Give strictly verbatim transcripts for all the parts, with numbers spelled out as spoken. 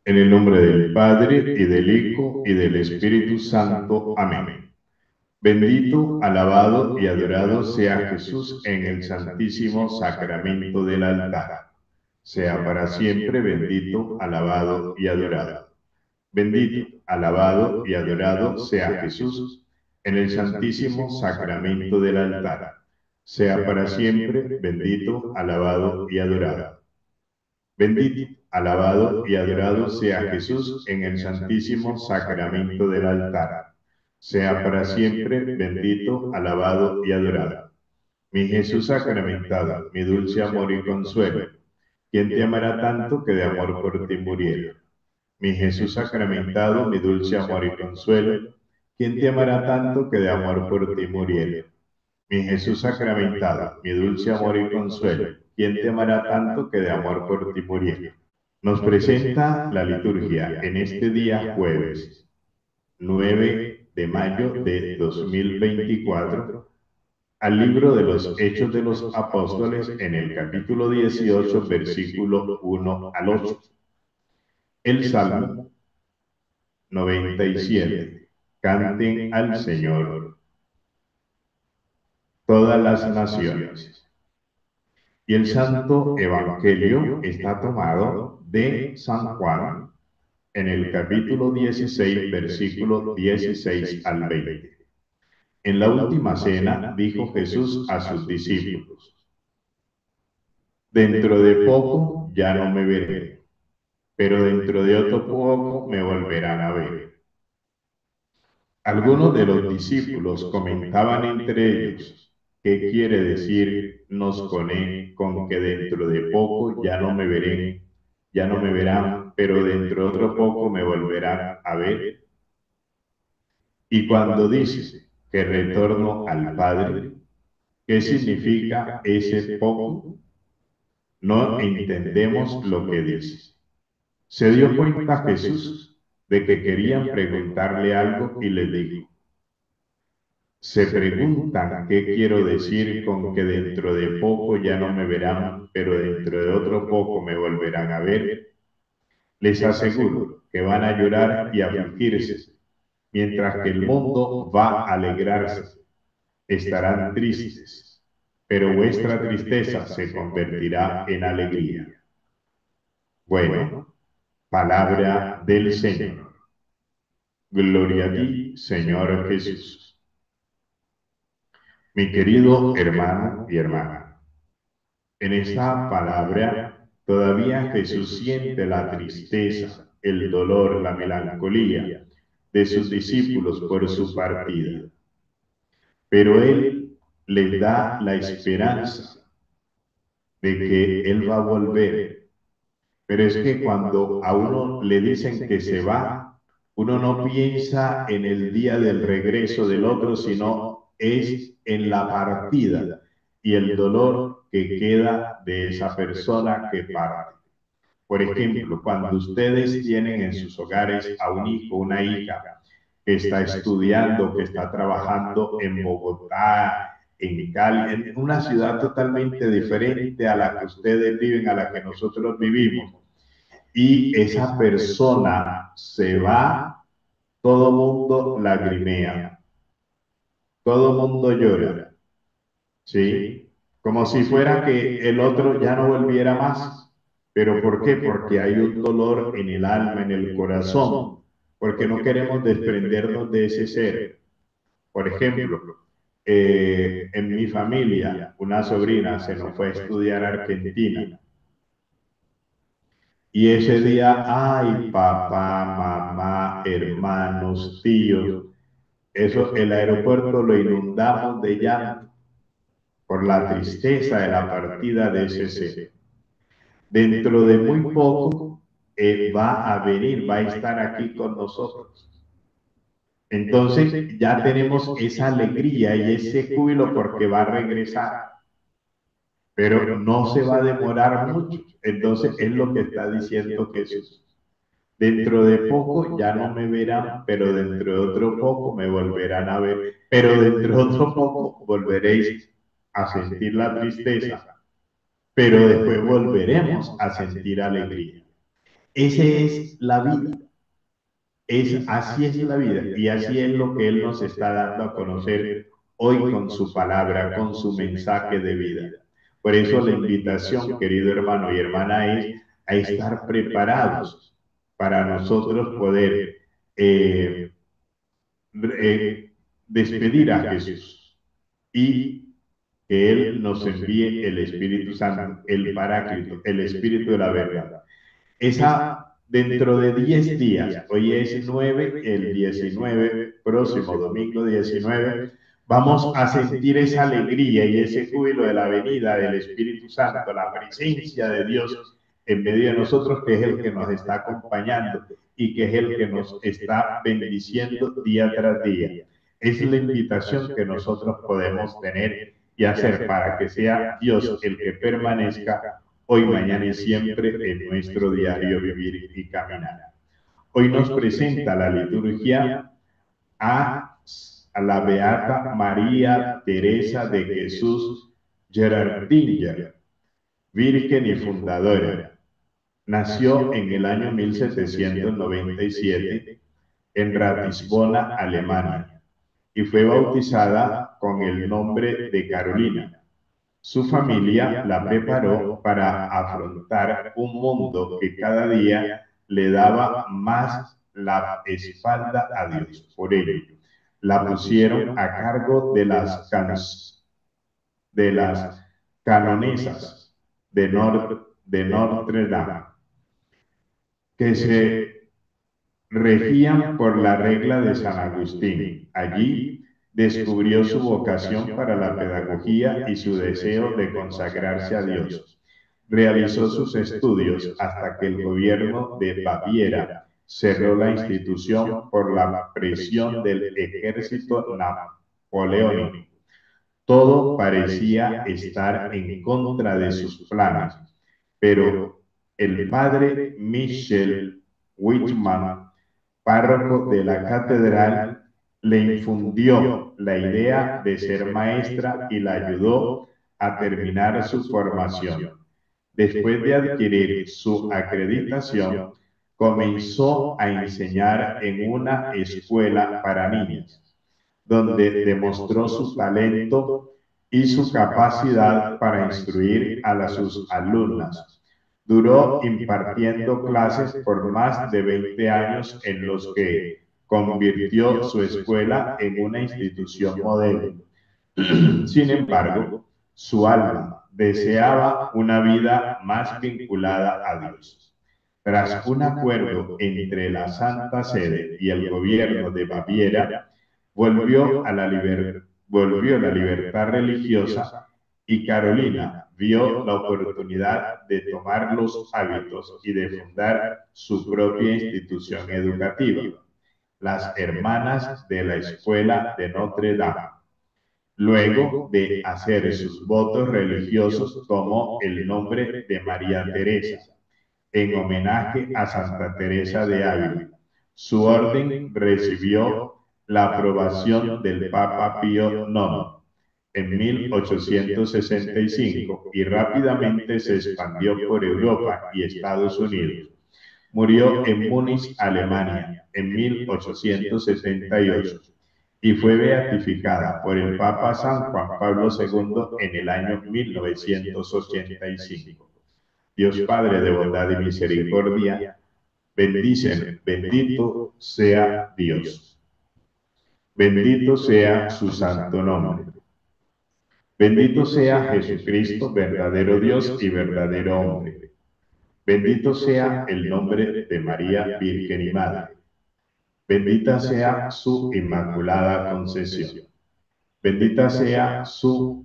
En el nombre del Padre, y del Hijo, y del Espíritu Santo. Amén. Bendito, alabado y adorado sea Jesús en el santísimo sacramento del altar. Sea para siempre bendito, alabado y adorado. Bendito, alabado y adorado sea Jesús en el santísimo sacramento del altar. Sea para siempre bendito, alabado y adorado. Bendito, alabado y adorado sea Jesús en el santísimo sacramento del altar. Sea para siempre bendito, alabado y adorado. Mi Jesús sacramentado, mi dulce amor y consuelo, ¿quién te amará tanto que de amor por ti muriera? Mi Jesús sacramentado, mi dulce amor y consuelo, ¿quién te amará tanto que de amor por ti muriera? Mi Jesús sacramentado, mi dulce amor y consuelo, ¿quién te amará tanto que de amor por ti muriera? Nos presenta la liturgia en este día jueves, nueve de mayo de dos mil veinticuatro, al libro de los Hechos de los Apóstoles en el capítulo dieciocho, versículo uno al ocho. El Salmo noventa y siete. Canten al Señor todas las naciones. Y el Santo Evangelio está tomado de San Juan en el capítulo dieciséis, versículo dieciséis al veinte. En la última cena dijo Jesús a sus discípulos: dentro de poco ya no me veré, pero dentro de otro poco me volverán a ver. Algunos de los discípulos comentaban entre ellos: ¿qué quiere decir nos coné con que dentro de poco ya no me veré, ya no me verán, pero dentro de otro poco me volverán a ver? Y cuando dice que retorno al Padre, ¿qué significa ese poco? No entendemos lo que dice. Se dio cuenta Jesús de que querían preguntarle algo y les dijo: se preguntan qué quiero decir con que dentro de poco ya no me verán, pero dentro de otro poco me volverán a ver. Les aseguro que van a llorar y afligirse, mientras que el mundo va a alegrarse. Estarán tristes, pero vuestra tristeza se convertirá en alegría. Bueno, palabra del Señor. Gloria a ti, Señor Jesús. Mi querido hermano y hermana, en esta palabra todavía Jesús siente la tristeza, el dolor, la melancolía de sus discípulos por su partida. Pero Él les da la esperanza de que Él va a volver. Pero es que cuando a uno le dicen que se va, uno no piensa en el día del regreso del otro, sino es en la partida y el dolor que queda de esa persona que parte. Por ejemplo, cuando ustedes tienen en sus hogares a un hijo, una hija que está estudiando, que está trabajando en Bogotá, en Cali, en una ciudad totalmente diferente a la que ustedes viven, a la que nosotros vivimos, y esa persona se va, todo mundo lagrimea, todo mundo llora, ¿sí? Como si fuera que el otro ya no volviera más. ¿Pero por qué? Porque hay un dolor en el alma, en el corazón, porque no queremos desprendernos de ese ser. Por ejemplo, eh, en mi familia, una sobrina se nos fue a estudiar a Argentina. Y ese día, ay, papá, mamá, hermanos, tíos, eso, el aeropuerto lo inundamos de llanto por la tristeza de la partida de ese ser. Dentro de muy poco eh, va a venir, va a estar aquí con nosotros. Entonces ya tenemos esa alegría y ese júbilo porque va a regresar, pero no se va a demorar mucho. Entonces es lo que está diciendo Jesús. Dentro de poco ya no me verán, pero dentro de otro poco me volverán a ver, pero dentro de otro poco volveréis a sentir la tristeza, pero después volveremos a sentir alegría. Esa es la vida. Es, así es la vida y así es lo que Él nos está dando a conocer hoy con su palabra, con su mensaje de vida. Por eso la invitación, querido hermano y hermana, es a estar preparados para nosotros poder eh, eh, despedir a Jesús y que Él nos envíe el Espíritu Santo, el Paráclito, el Espíritu de la verdad. Esa dentro de diez días, hoy es nueve, el diecinueve, próximo domingo diecinueve, vamos a sentir esa alegría y ese júbilo de la venida del Espíritu Santo, la presencia de Dios en medio de nosotros, que es el que nos está acompañando y que es el que nos está bendiciendo día tras día. Es la invitación que nosotros podemos tener y hacer para que sea Dios el que permanezca hoy, mañana y siempre en nuestro diario vivir y caminar. Hoy nos presenta la liturgia a, a la Beata María Teresa de Jesús Gerardinger, virgen y fundadora. Nació en el año mil setecientos noventa y siete en Ratisbona, Alemania, y fue bautizada con el nombre de Carolina. Su familia la preparó para afrontar un mundo que cada día le daba más la espalda a Dios. Por ello, la pusieron a cargo de las, can de las canonesas de, Nor de Notre Dame, que se regían por la regla de San Agustín. Allí descubrió su vocación para la pedagogía y su deseo de consagrarse a Dios. Realizó sus estudios hasta que el gobierno de Baviera cerró la institución por la presión del ejército napoleónico. Todo parecía estar en contra de sus planes, pero el padre Michel Wittmann, párroco de la catedral, le infundió la idea de ser maestra y la ayudó a terminar su formación. Después de adquirir su acreditación, comenzó a enseñar en una escuela para niñas, donde demostró su talento y su capacidad para instruir a sus alumnas. Duró impartiendo clases por más de veinte años, en los que convirtió su escuela en una institución modelo. Sin embargo, su alma deseaba una vida más vinculada a Dios. Tras un acuerdo entre la Santa Sede y el gobierno de Baviera, volvió a la, liber volvió la libertad religiosa, y Carolina vio la oportunidad de tomar los hábitos y de fundar su propia institución educativa, las Hermanas de la Escuela de Notre Dame. Luego de hacer sus votos religiosos, tomó el nombre de María Teresa, en homenaje a Santa Teresa de Ávila. Su orden recibió la aprobación del Papa Pío noveno en mil ochocientos sesenta y cinco y rápidamente se expandió por Europa y Estados Unidos. Murió en Múnich, Alemania, en mil ochocientos setenta y ocho y fue beatificada por el Papa San Juan Pablo segundo en el año mil novecientos ochenta y cinco. Dios Padre de bondad y misericordia, bendícen, bendito sea Dios. Bendito sea su santo nombre. Bendito sea Jesucristo, verdadero Dios y verdadero hombre. Bendito sea el nombre de María, Virgen y Madre. Bendita sea su inmaculada concepción. Bendita sea su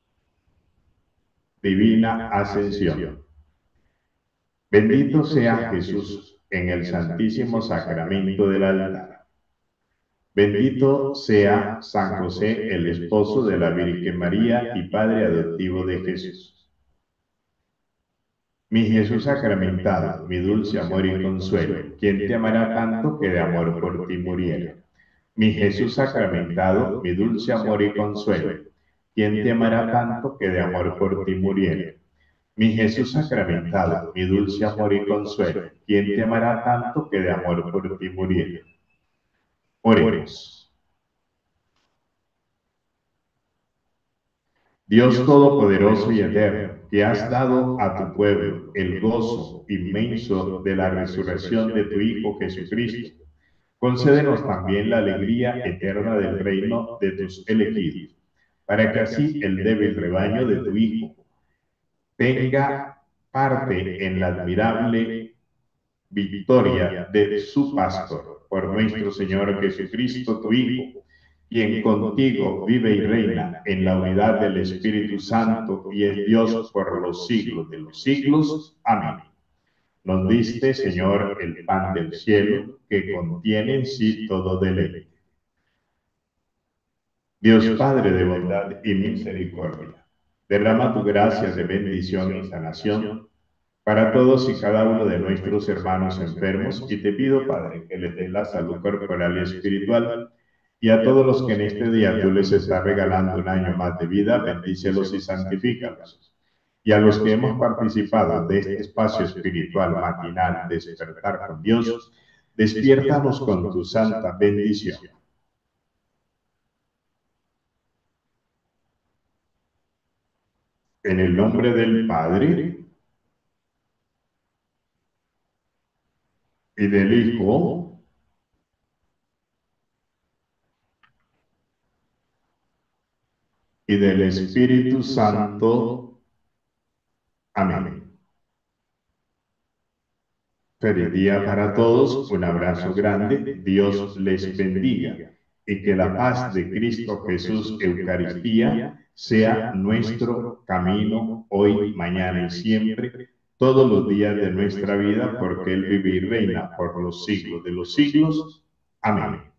divina ascensión. Bendito sea Jesús en el santísimo sacramento del altar. Bendito sea San José, el esposo de la Virgen María y padre adoptivo de Jesús. Mi Jesús sacramentado, mi dulce amor y consuelo, ¿quién te amará tanto que de amor por ti muriera? Mi Jesús sacramentado, mi dulce amor y consuelo, ¿quién te amará tanto que de amor por ti muriera? Mi Jesús sacramentado, mi dulce amor y consuelo, ¿quién te amará tanto que de amor por ti muriera? Oremos. Dios Todopoderoso y Eterno, que has dado a tu pueblo el gozo inmenso de la resurrección de tu Hijo Jesucristo, concédenos también la alegría eterna del reino de tus elegidos, para que así el débil rebaño de tu Hijo tenga parte en la admirable victoria de su pastor, por nuestro Señor Jesucristo, tu Hijo, quien contigo vive y reina en la unidad del Espíritu Santo y es Dios por los siglos de los siglos. Amén. Nos diste, Señor, el pan del cielo, que contiene en sí todo deleite. Dios Padre de bondad y misericordia, derrama tu gracia de bendición y sanación para todos y cada uno de nuestros hermanos enfermos, y te pido, Padre, que les dé la salud corporal y espiritual, y a todos los que en este día tú les estás regalando un año más de vida, bendícelos y santifícalos. Y a los que hemos participado de este espacio espiritual matinal, Despertar con Dios, despiértanos con tu santa bendición. En el nombre del Padre, y del Hijo, y del Espíritu Santo. Amén. Feliz día para todos, un abrazo grande, Dios les bendiga, y que la paz de Cristo Jesús Eucaristía sea nuestro camino hoy, mañana y siempre, todos los días de nuestra vida, porque Él vive y reina por los siglos de los siglos. Amén.